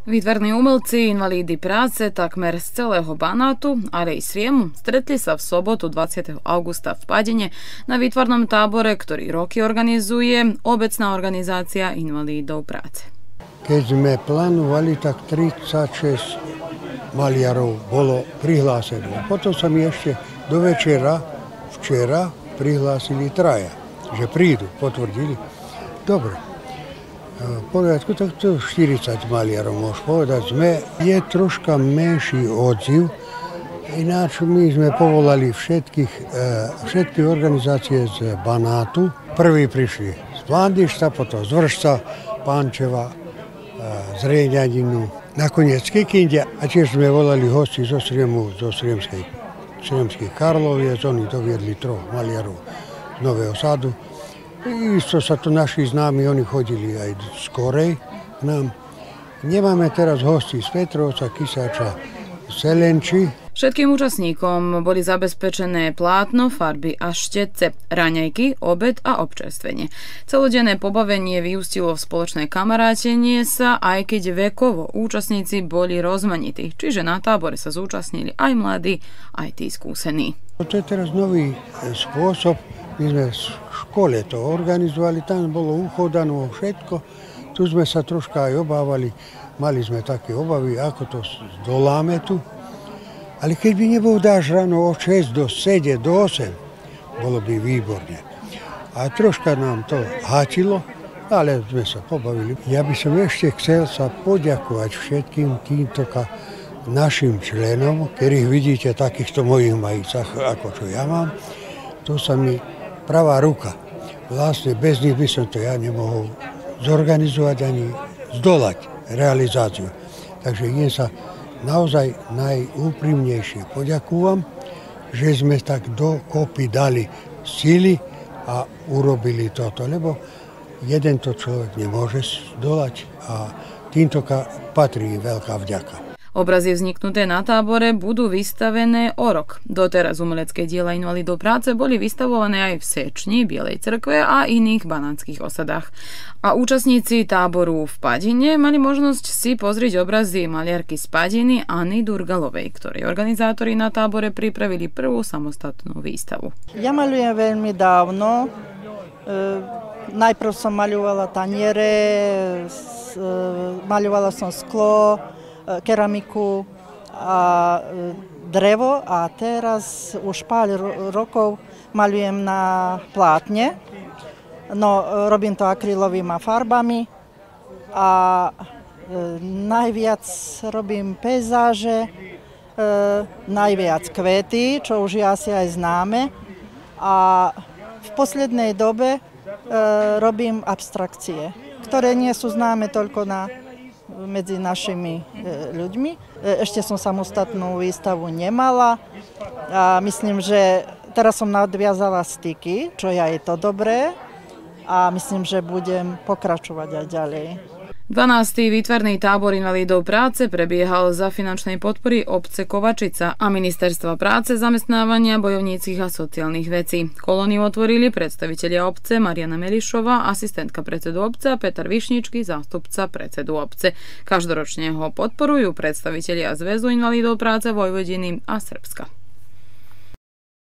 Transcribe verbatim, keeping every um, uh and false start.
Výtvarní umelci, invalídy práce takmer z celého Banátu, ale i Sriemu stretli sa v sobotu dvadsiateho augusta v Padine na výtvarnom tábore, ktorý roky organizuje Obecná organizácia invalídov práce. Keď sme plánovali, tak tridsaťšesť maliarov bolo prihlásených. Potom sa mi ešte do večera, včera, prihlásili traja, že prídu, potvrdili. Dobre. V poriadku, tak to štyridsať maliarov, môžem povedať. Sme, je troška menší odziv, ináč my sme povolali všetkých, všetky organizácie z Banátu. Prví prišli z Plandišta, potom z Vršca, Pančeva, z Rieňaninu, nakoniec z Kikindia. A tiež sme volali hosti zo Sriemu, zo Sriemskej, Sriemských Karloviec, oni doviedli troch maliarov z Nového Sadu. Isto sa tu naši známi, oni chodili aj skorej k nám. Nemáme teraz hostí z Petrovca, Kysáča, Selenči. Všetkým účastníkom boli zabezpečené plátno, farby a štetce, raňajky, obed a občerstvenie. Celodenné pobavenie vyústilo v spoločné kamarátenie sa, aj keď vekovo účastníci boli rozmanití, čiže na tábore sa zúčastnili aj mladí, aj tí skúsení. To je teraz nový spôsob. My sme v škole to organizovali, tam bolo uchodano všetko. Tu sme sa troška aj obávali, mali sme také obavy, ako to zdoláme tu. Ale keď by nebol dáž ráno od šesť do sedem, do osem, bolo by výborne. A troška nám to hátilo, ale sme sa pobavili. Ja by som ešte chcel sa poďakovať všetkým týmto našim členom, ktorých vidíte takýchto mojich majicách, ako čo ja mám. To sa mi pravá ruka. Vlastne bez nich by som to ja nemohol zorganizovať ani zdolať realizáciu. Takže im sa naozaj najúprimnejšie poďakujem, že sme tak dokopy dali síly a urobili toto, lebo jeden to človek nemôže zdolať a týmto patrí veľká vďaka. Obrazy vzniknuté na tábore budú vystavené o rok. Doteraz umelecké diela invalidov práce boli vystavované aj v Sečni, Bielej Cerkve a iných banátskych osadách. A účastníci táboru v Padine mali možnosť si pozrieť obrazy maliarky z Padiny Anny Durgalovej, ktorej organizátori na tábore pripravili prvú samostatnú výstavu. Ja maľujem veľmi dávno. E, najprv som maľovala taniere, e, maľovala som sklo, keramiku a drevo a teraz už pár rokov maľujem na plátne. No, robím to akrylovými farbami a e, najviac robím pejzáže, e, najviac kvety, čo už je asi aj známe. A v poslednej dobe e, robím abstrakcie, ktoré nie sú známe toľko na medzi našimi ľuďmi. Ešte som samostatnú výstavu nemala a myslím, že teraz som nadviazala styky, čo je aj to dobré a myslím, že budem pokračovať aj ďalej. dvanásty výtvarný tábor invalídov práce prebiehal za finančnej podpory obce Kovačica a Ministerstva práce, zamestnávania, bojovníckych a sociálnych vecí. Kolóniu otvorili predstavitelia obce Mariana Melišová, asistentka predsedu obce, a Peter Višničky, zástupca predsedu obce. Každoročne ho podporujú predstavitelia Zväzu invalídov práce Vojvodiny a Srbska.